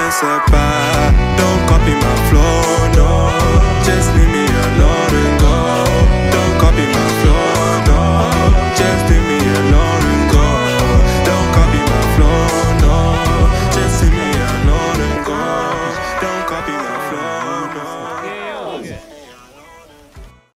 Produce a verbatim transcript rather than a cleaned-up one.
sais pas. Don't copy my flow, no. Just leave me alone.